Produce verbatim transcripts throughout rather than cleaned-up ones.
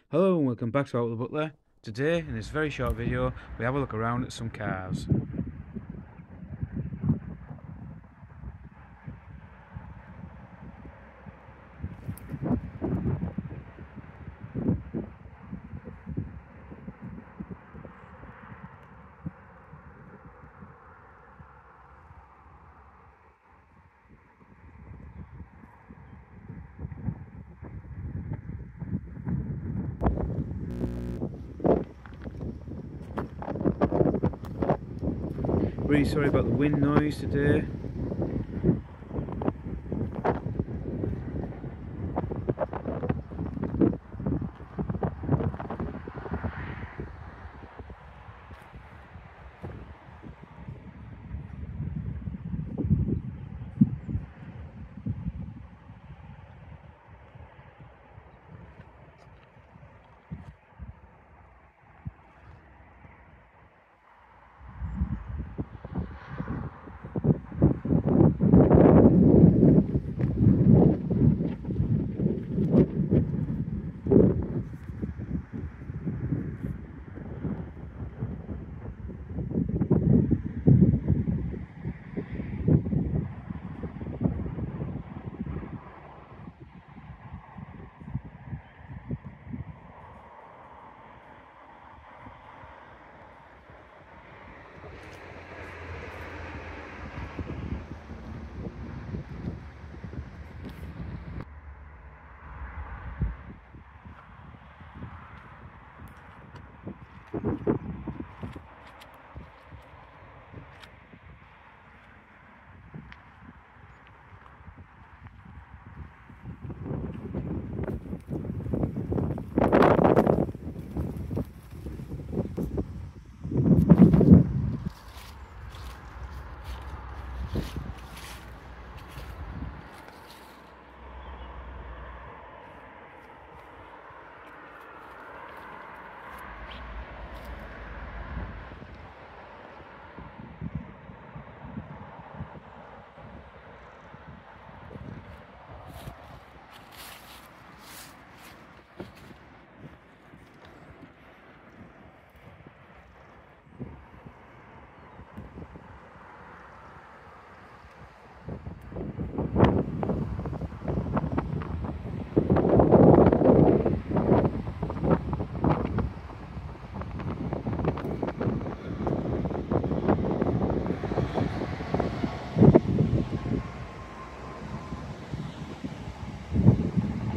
Hello and welcome back to Out with the Butler. Today, in this very short video, we have a look around at some cars. Really sorry about the wind noise today.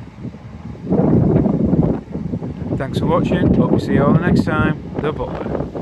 Thanks for watching, hope we see you all the next time. The Butler.